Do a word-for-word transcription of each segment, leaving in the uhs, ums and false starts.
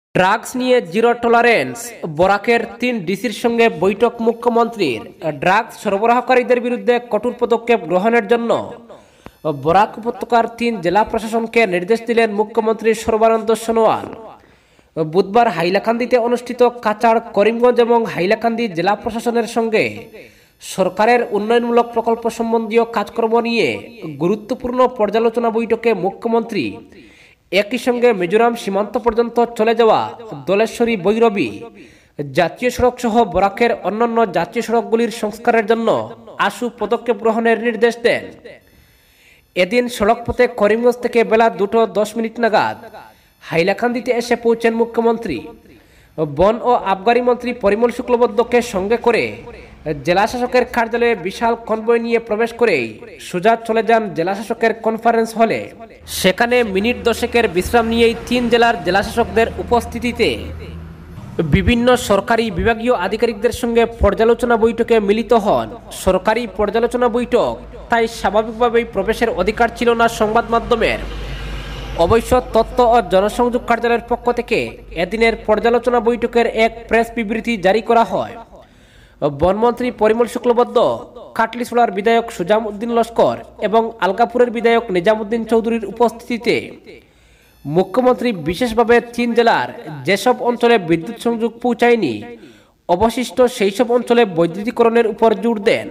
Drugs নিয়ে zero tolerance, বরাকের তিন ডিসির সঙ্গে বৈঠক মুখ্যমন্ত্রীর। ড্রাগস সরবরাহকারীদের বিরুদ্ধে কঠোর পদক্ষেপ গ্রহণের জন্য বরাক উপত্যকার তিন জেলা প্রশাসনকে নির্দেশ দিলেন মুখ্যমন্ত্রী সর্বানন্দ সোনোয়াল। বুধবার হাইলাকান্দিতে অনুষ্ঠিত কাছাড়, করিমগঞ্জ এবং হাইলাকান্দি জেলা প্রশাসনের সঙ্গে সরকারের উন্নয়নমূলক প্রকল্প সম্বন্ধীয় কাজকর্ম নিয়ে গুরুত্বপূর্ণ পর্যালোচনা বৈঠকে মুখ্যমন্ত্রী একই সঙ্গে মিজোরাম সীমান্ত পর্যন্ত চলে যাওয়া দলেশ্বরী বৈরবী জাতীয় সড়ক সহ বরাকের অন্যান্য জাতীয় সড়কগুলির সংস্কারের জন্য আশু পদক্ষেপ গ্রহণের নির্দেশ দেন। এদিন সড়কপথে করিমগঞ্জ থেকে বেলা দুটো দশ মিনিট নাগাদ হাইলাকান্দিতে এসে পৌঁছেন মুখ্যমন্ত্রী। বন ও আবগারি মন্ত্রী পরিমল শুক্লবৈদ্যকে সঙ্গে করে জেলাশাসকের কার্যালয়ে বিশাল কনভয় নিয়ে প্রবেশ করেই সোজা চলে যান জেলাশাসকের কনফারেন্স হলে। সেখানে মিনিট দশেকের বিশ্রাম নিয়েই তিন জেলার জেলাশাসকদের উপস্থিতিতে বিভিন্ন সরকারি বিভাগীয় আধিকারিকদের সঙ্গে পর্যালোচনা বৈঠকে মিলিত হন। সরকারি পর্যালোচনা বৈঠক, তাই স্বাভাবিকভাবেই প্রবেশের অধিকার ছিল না সংবাদ মাধ্যমের। অবশ্য তথ্য ও জনসংযোগ কার্যালয়ের পক্ষ থেকে এদিনের পর্যালোচনা বৈঠকের এক প্রেস বিবৃতি জারি করা হয়। বনমন্ত্রী পরিমল শুক্লবৈদ্য, কাটলিছড়ার বিধায়ক সুজাম উদ্দিন লস্কর এবং আলগাপুরের বিধায়ক নিজামুদ্দিন চৌধুরীর উপস্থিতিতে মুখ্যমন্ত্রী বিশেষভাবে তিন জেলার যেসব অঞ্চলে বিদ্যুৎ সংযোগ পৌঁছায়নি, অবশিষ্ট সেই সব অঞ্চলে বৈদ্যুতিকরণের উপর জোর দেন।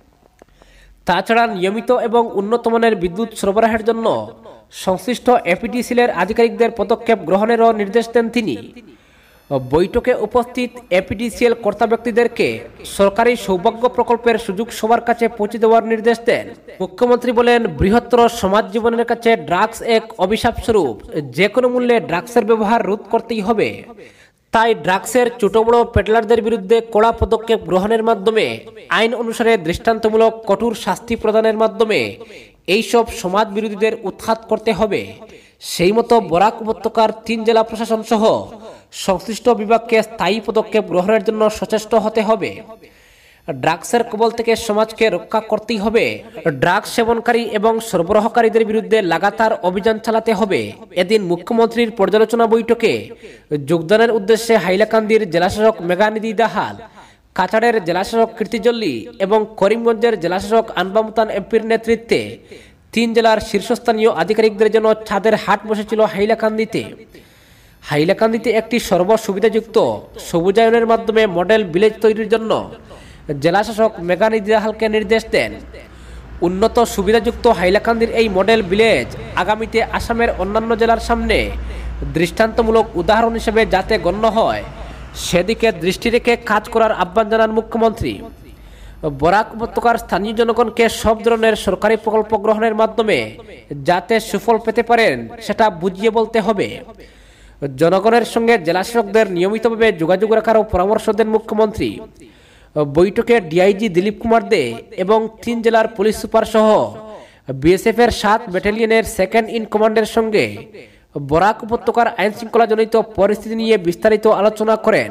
তাছাড়া নিয়মিত এবং উন্নত মানের বিদ্যুৎ সরবরাহের জন্য সংশ্লিষ্ট এপিডিসিএলের আধিকারিকদের পদক্ষেপ গ্রহণেরও নির্দেশ দেন তিনি। বৈঠকে উপস্থিত এপিডিসিএল কর্তা ব্যক্তিদেরকে সরকারি সৌভাগ্য প্রকল্পের সুযোগ সবার কাছে পৌঁছে দেওয়ার নির্দেশ দেন। মুখ্যমন্ত্রী বলেন, বৃহত্তর সমাজ জীবনের কাছে ড্রাগস এক অভিশাপ স্বরূপ। যে কোনো মূল্যে ড্রাগসের ব্যবহার রোধ করতেই হবে। তাই ড্রাগসের ছোট বড় পেডলারদের বিরুদ্ধে কড়া পদক্ষেপ গ্রহণের মাধ্যমে, আইন অনুসারে দৃষ্টান্তমূলক কঠোর শাস্তি প্রদানের মাধ্যমে এইসব সমাজ বিরোধীদের উৎখাত করতে হবে। সেই মতো বরাক উপত্যকার তিন জেলা প্রশাসন সহ সংশ্লিষ্ট বিভাগকে স্থায়ী পদক্ষেপ গ্রহণের জন্য সচেষ্ট হতে হবে। ড্রাগসের কবল থেকে সমাজকে রক্ষা করতেই হবে। ড্রাগস সেবনকারী এবং সরবরাহকারীদের বিরুদ্ধে লাগাতার অভিযান চালাতে হবে। এদিন মুখ্যমন্ত্রীর পর্যালোচনা বৈঠকে যোগদানের উদ্দেশ্যে হাইলাকান্দির জেলাশাসক মেঘানিধি দাহাল, কাছাড়ের জেলাশাসক কীর্তিজল্লি এবং করিমগঞ্জের জেলাশাসক আনবামুতান এমপির নেতৃত্বে তিন জেলার শীর্ষস্থানীয় আধিকারিকদের জন্য ছাদের হাট বসেছিল হাইলাকান্দিতে। হাইলাকান্দিতে একটি সর্বসুবিধাযুক্ত সবুজায়নের মাধ্যমে মডেল ভিলেজ তৈরির জন্য জেলাশাসক মেঘানিধি দাহালকে নির্দেশ দেন। উন্নত সুবিধাযুক্ত হাইলাকান্দির এই মডেল ভিলেজ আগামীতে আসামের অন্যান্য জেলার সামনে দৃষ্টান্তমূলক উদাহরণ হিসেবে যাতে গণ্য হয়, সেদিকে দৃষ্টি রেখে কাজ করার আহ্বান জানান মুখ্যমন্ত্রী। বরাক উপত্যকার স্থানীয় জনগণকে সব ধরনের সরকারি প্রকল্প গ্রহণের মাধ্যমে যাতে সুফল পেতে পারেন, সেটা বুঝিয়ে বলতে হবে। জনগণের সঙ্গে জেলাশাসকদের নিয়মিতভাবে যোগাযোগ রাখারও পরামর্শ দেন মুখ্যমন্ত্রী। বৈঠকে ডিআইজি দিলীপ কুমার দে এবং তিন জেলার পুলিশ সুপার সহ বিএসএফ এর সাত ব্যাটালিয়নের সেকেন্ড ইন কমান্ডের সঙ্গে বরাক উপত্যকার আইন শৃঙ্খলাজনিত পরিস্থিতি নিয়ে বিস্তারিত আলোচনা করেন।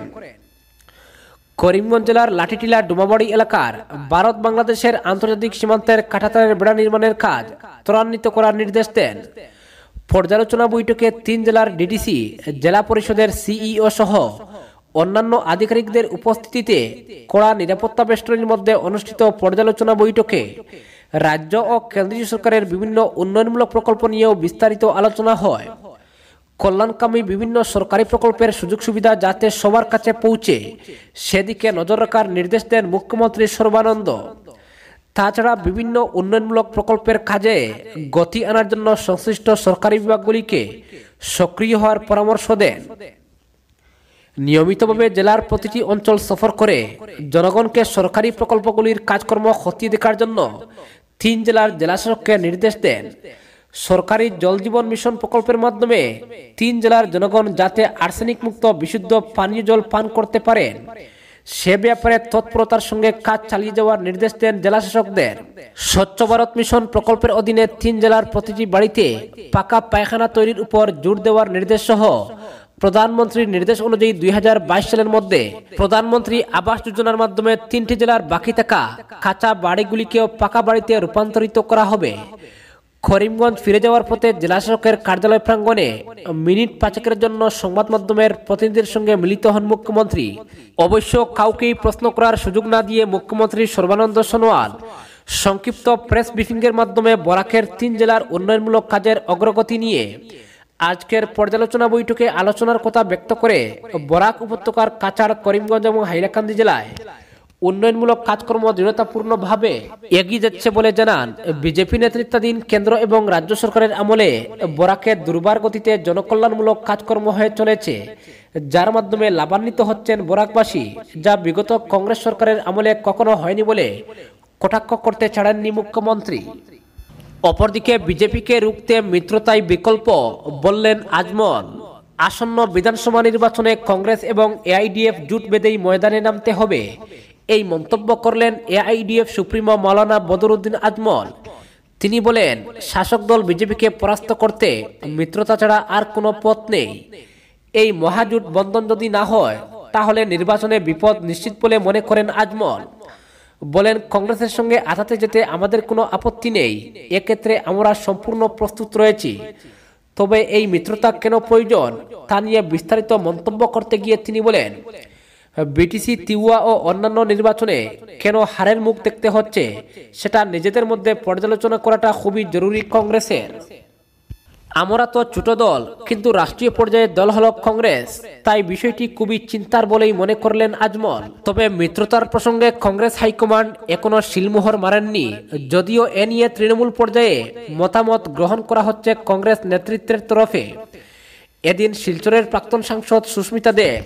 করিমগঞ্জ জেলার লাঠিটিলা ডুমাবাড়ি এলাকার ভারত বাংলাদেশের আন্তর্জাতিক সীমান্তের কাঁটাতারের বেড়া নির্মাণের কাজ ত্বরান্বিত করার নির্দেশ দেন। পর্যালোচনা বৈঠকে তিন জেলার ডিডিসি, জেলা পরিষদের সিইও সহ অন্যান্য আধিকারিকদের উপস্থিতিতে কড়া নিরাপত্তা বেষ্টনীর মধ্যে অনুষ্ঠিত পর্যালোচনা বৈঠকে রাজ্য ও কেন্দ্রীয় সরকারের বিভিন্ন উন্নয়নমূলক প্রকল্প নিয়েও বিস্তারিত আলোচনা হয়। কল্যাণকামী বিভিন্ন সরকারি প্রকল্পের সুযোগ সুবিধা যাতে সবার কাছে পৌঁছে, সেদিকে নজর রাখার নির্দেশ দেন মুখ্যমন্ত্রী সর্বানন্দ। তাছাড়া বিভিন্ন উন্নয়নমূলক প্রকল্পের কাজে গতি আনার জন্য সংশ্লিষ্ট সরকারি বিভাগগুলিকে সক্রিয় হওয়ার পরামর্শ দেন। নিয়মিতভাবে জেলার প্রতিটি অঞ্চল সফর করে জনগণকে সরকারি প্রকল্পগুলির কাজকর্ম খতিয়ে দেখার জন্য তিন জেলার জেলাশাসককে নির্দেশ দেন। সরকারি জল জীবন মিশন প্রকল্পের মাধ্যমে তিন জেলার জনগণ যাতে আর্সেনিক মুক্ত বিশুদ্ধ পানীয় জল পান করতে পারেন, সে ব্যাপারে তৎপরতার সঙ্গে কাজ চালিয়ে যাওয়ার নির্দেশ দেন জেলাশাসকদের। স্বচ্ছ ভারত মিশন প্রকল্পের অধীনে তিন জেলার প্রতিটি বাড়িতে পাকা পায়খানা তৈরির উপর জোর দেওয়ার নির্দেশ সহ প্রধানমন্ত্রীর নির্দেশ অনুযায়ী দুই হাজার বাইশ সালের মধ্যে প্রধানমন্ত্রী আবাস যোজনার মাধ্যমে তিনটি জেলার বাকি থাকা কাঁচা বাড়িগুলিকেও পাকা বাড়িতে রূপান্তরিত করা হবে। করিমগঞ্জ ফিরে যাওয়ার পথে জেলাশাসকের কার্যালয় প্রাঙ্গণে মিনিট পাঁচেকের জন্য সংবাদ মাধ্যমের প্রতিনিধিদের সঙ্গে মিলিত হন মুখ্যমন্ত্রী। অবশ্য কাউকেই প্রশ্ন করার সুযোগ না দিয়ে মুখ্যমন্ত্রী সর্বানন্দ সোনোয়াল সংক্ষিপ্ত প্রেস ব্রিফিংয়ের মাধ্যমে বরাকের তিন জেলার উন্নয়নমূলক কাজের অগ্রগতি নিয়ে আজকের পর্যালোচনা বৈঠকে আলোচনার কথা ব্যক্ত করে বরাক উপত্যকার কাছাড়, করিমগঞ্জ এবং হাইলাকান্দি জেলায় উন্নয়নমূলক কাজকর্ম দৃঢ়তাপূর্ণভাবে এগিয়ে যাচ্ছে বলে জানান। বিজেপি নেতৃত্বাধীন কেন্দ্র এবং রাজ্য সরকারের আমলে বরাকে দুর্বার গতিতে জনকল্যাণমূলক কাজকর্ম হয়ে চলেছে, যার মাধ্যমে লাভান্বিত হচ্ছেন বরাকবাসী, যা বিগত কংগ্রেস সরকারের আমলে কখনো হয়নি বলে কটাক্ষ করতে ছাড়েননি মুখ্যমন্ত্রী। অপরদিকে বিজেপিকে রুখতে মিত্রতাই বিকল্প বললেন আজমল। আসন্ন বিধানসভা নির্বাচনে কংগ্রেস এবং এআইডিএফ জোট বেঁধেই ময়দানে নামতে হবে, এই মন্তব্য করলেন এআইডিএফ সুপ্রিমো মাওলানা বদরুদ্দিন আজমল। তিনি বলেন, শাসক দল বিজেপিকে পরাস্ত করতে মিত্রতা ছাড়া আর কোনো পথ নেই। এই মহাজোট বন্ধন যদি না হয় তাহলে নির্বাচনে বিপদ নিশ্চিত বলে মনে করেন আজমল। বলেন, কংগ্রেসের সঙ্গে আঘাতে যেতে আমাদের কোনো আপত্তি নেই, এক্ষেত্রে আমরা সম্পূর্ণ প্রস্তুত রয়েছি। তবে এই মিত্রতা কেন প্রয়োজন তা নিয়ে বিস্তারিত মন্তব্য করতে গিয়ে তিনি বলেন, বিটিসি, তিওয়া ও অন্যান্য নির্বাচনে কেন হারের মুখ দেখতে হচ্ছে সেটা নিজেদের মধ্যে পর্যালোচনা করাটা খুবই জরুরি কংগ্রেসের। আমরা তো ছোট দল, কিন্তু রাষ্ট্রীয় পর্যায়ে দল হল কংগ্রেস, তাই বিষয়টি খুবই চিন্তার বলেই মনে করলেন আজমল। তবে মিত্রতার প্রসঙ্গে কংগ্রেস হাইকমান্ড এখনো শিলমোহর মারেননি, যদিও এ নিয়ে তৃণমূল পর্যায়ে মতামত গ্রহণ করা হচ্ছে কংগ্রেস নেতৃত্বের তরফে। এদিন শিলচরের প্রাক্তন সাংসদ সুস্মিতা দেব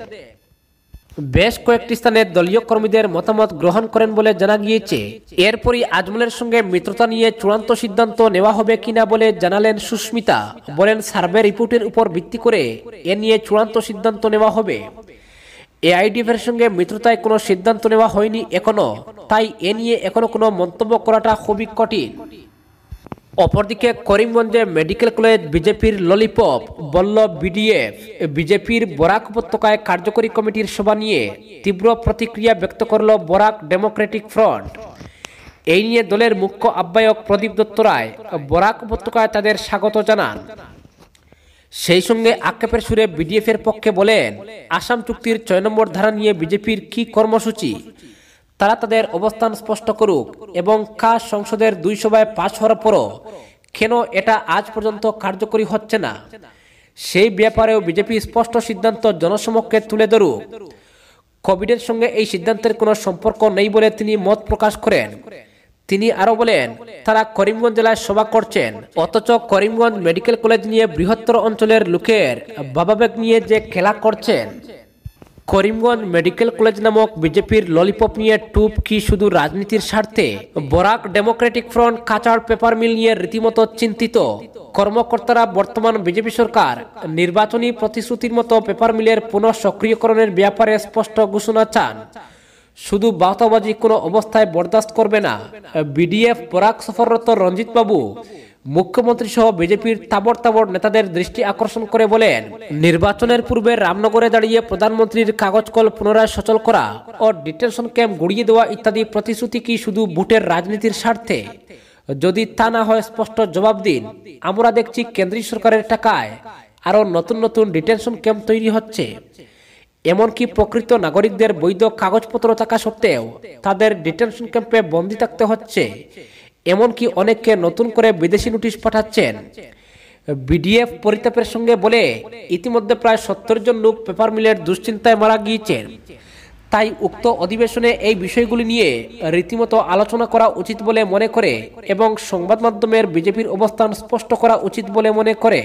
বেশ কয়েকটি স্থানে দলীয় কর্মীদের মতামত গ্রহণ করেন বলে জানা গিয়েছে। এরপরই আজমলের সঙ্গে মিত্রতা নিয়ে চূড়ান্ত সিদ্ধান্ত নেওয়া হবে কিনা বলে জানালেন সুস্মিতা। বলেন, সার্ভে রিপোর্টের উপর ভিত্তি করে এ নিয়ে চূড়ান্ত সিদ্ধান্ত নেওয়া হবে। এআইডিএফ এর সঙ্গে মিত্রতায় কোনো সিদ্ধান্ত নেওয়া হয়নি এখনো, তাই এ নিয়ে এখনো কোনো মন্তব্য করাটা খুবই কঠিন। অপরদিকে করিমগঞ্জে মেডিকেল কলেজ বিজেপির ললিপপ বলল বিডিএফ। বিজেপির বরাক উপত্যকায় কার্যকরী কমিটির সভা নিয়ে তীব্র প্রতিক্রিয়া ব্যক্ত করল বরাক ডেমোক্রেটিক ফ্রন্ট। এই নিয়ে দলের মুখ্য আহ্বায়ক প্রদীপ দত্ত রায় বরাক উপত্যকায় তাদের স্বাগত জানান। সেই সঙ্গে আক্ষেপের সুরে বিডিএফ এর পক্ষে বলেন, আসাম চুক্তির ছয় নম্বর ধারা নিয়ে বিজেপির কি কর্মসূচি, তারা তাদের অবস্থান স্পষ্ট করুক এবং কাজ সংসদের দুই সভায় পাশ হওয়ার পরও কেন এটা আজ পর্যন্ত কার্যকরী হচ্ছে না, সেই ব্যাপারেও বিজেপি স্পষ্ট সিদ্ধান্ত জনসমক্ষে তুলে ধরুক। কোভিডের সঙ্গে এই সিদ্ধান্তের কোনো সম্পর্ক নেই বলে তিনি মত প্রকাশ করেন। তিনি আরো বলেন, তারা করিমগঞ্জ জেলায় সভা করছেন, অথচ করিমগঞ্জ মেডিকেল কলেজ নিয়ে বৃহত্তর অঞ্চলের লোকের ভাবাবেগ নিয়ে যে খেলা করছেন। করিমগঞ্জ মেডিকেল কলেজ নামক বিজেপির ললিপপ নিয়ে টুপ কি শুধু রাজনীতির স্বার্থে? Barak democratic front Cachar paper mill নিয়ে রীতিমতো চিন্তিত। কর্মকর্তারা বর্তমান বিজেপি সরকার নির্বাচনী প্রতিশ্রুতির মতো পেপার মিলের পুনঃ সক্রিয়করণের ব্যাপারে স্পষ্ট ঘোষণা চান। শুধু বাহতাবাজি কোনো অবস্থায় বরদাস্ত করবে না। বিডিএফ বরাক সফররত রঞ্জিত বাবু মুখ্যমন্ত্রী সহ বিজেপির তাবড় তাবড় নেতাদের দৃষ্টি আকর্ষণ করে বলেন, নির্বাচনের পূর্বে রামনগরে দাঁড়িয়ে প্রধানমন্ত্রীর কাগজ কল পুনরায় সচল করা ও ডিটেনশন ক্যাম্প গুড়িয়ে দেওয়া ইত্যাদি প্রতিশ্রুতি কি শুধু ভোটের রাজনীতির স্বার্থে? যদি তা না হয় স্পষ্ট জবাব দিন। আমরা দেখছি কেন্দ্রীয় সরকারের টাকায় আরো নতুন নতুন ডিটেনশন ক্যাম্প তৈরি হচ্ছে, এমনকি প্রকৃত নাগরিকদের বৈধ কাগজপত্র থাকা সত্ত্বেও তাদের ডিটেনশন ক্যাম্পে বন্দী থাকতে হচ্ছে, এমনকি অনেককে নতুন করে বিদেশি নোটিশ পাঠাচ্ছেন। বিডিএফ পরিতাপের সঙ্গে বলে, ইতিমধ্যে প্রায় সত্তর জন লোক পেপার মিলের দুশ্চিন্তায় মারা গিয়েছেন। তাই উক্ত অধিবেশনে এই বিষয়গুলি নিয়ে রীতিমতো আলোচনা করা উচিত বলে মনে করে এবং সংবাদ মাধ্যমের বিজেপির অবস্থান স্পষ্ট করা উচিত বলে মনে করে।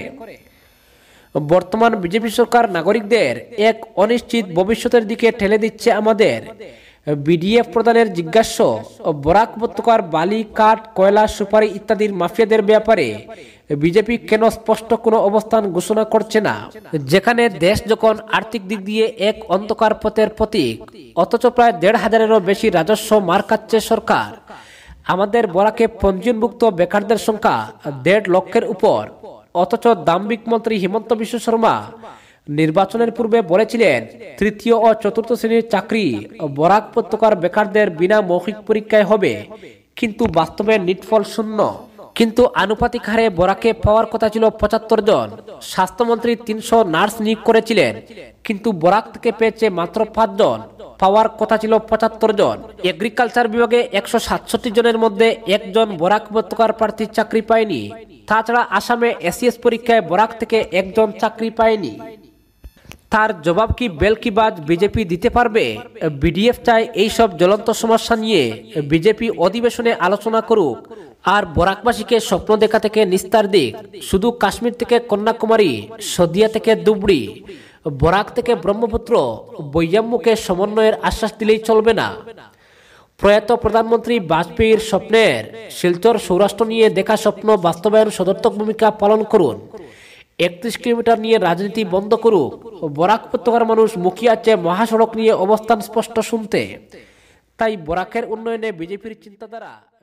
বর্তমান বিজেপি সরকার নাগরিকদের এক অনিশ্চিত ভবিষ্যতের দিকে ঠেলে দিচ্ছে আমাদের। বিডিএফ প্রধানের জিজ্ঞাস্য, বরাক উপত্যকার বালি, কাঠ, কয়লা, সুপারি ইত্যাদির মাফিয়াদের ব্যাপারে বিজেপি কেন স্পষ্ট কোনো অবস্থান ঘোষণা করছে না? যেখানে দেশ যখন আর্থিক দিক দিয়ে এক অন্ধকার পথের প্রতীক, অথচ প্রায় দেড় হাজারেরও বেশি রাজস্ব মার খাচ্ছে সরকার। আমাদের বরাকে পঞ্জীয়নভুক্ত বেকারদের সংখ্যা দেড় লক্ষের উপর, অথচ দাম্ভিক মন্ত্রী হিমন্ত বিশ্ব শর্মা নির্বাচনের পূর্বে বলেছিলেন তৃতীয় ও চতুর্থ শ্রেণীর চাকরি বরাক উপত্যকার বেকারদের বিনা মৌখিক পরীক্ষায় হবে, কিন্তু বাস্তবে নিটফল শূন্য। কিন্তু আনুপাতিক হারে বরাকে পাওয়ার কথা ছিল পঁচাত্তর জন। স্বাস্থ্যমন্ত্রী তিনশো নার্স নিয়োগ করেছিলেন, কিন্তু বরাক থেকে পেয়েছে মাত্র পাঁচজন। পাওয়ার কথা ছিল পঁচাত্তর জন। এগ্রিকালচার বিভাগে একশো সাতষট্টি জনের মধ্যে একজন বরাক উপত্যকার প্রার্থী চাকরি পায়নি। তাছাড়া আসামে এসিএস পরীক্ষায় বরাক থেকে একজন চাকরি পায়নি। তার জবাব কি বেলকিবাজ বিজেপি দিতে পারবে? বিডিএফ চায় এইসব জ্বলন্ত সমস্যা নিয়ে বিজেপি অধিবেশনে আলোচনা করুক আর বরাকবাসীকে স্বপ্ন দেখা থেকে নিস্তার দিক। শুধু কাশ্মীর থেকে কন্যাকুমারী, সদিয়া থেকে ধুবড়ি, বরাক থেকে ব্রহ্মপুত্র বৈয়াম্মুখে সমন্বয়ের আশ্বাস দিলেই চলবে না। প্রয়াত প্রধানমন্ত্রী বাজপেয়ীর স্বপ্নের শিলচর সৌরাষ্ট্র নিয়ে দেখা স্বপ্ন বাস্তবায়ন সদর্থক ভূমিকা পালন করুন। একত্রিশ কিলোমিটার নিয়ে রাজনীতি বন্ধ করুক। বরাক উপত্যকার মানুষ মুখিয়ে আছে মহাসড়ক নিয়ে অবস্থান স্পষ্ট শুনতে। তাই বরাকের উন্নয়নে বিজেপির চিন্তাধারা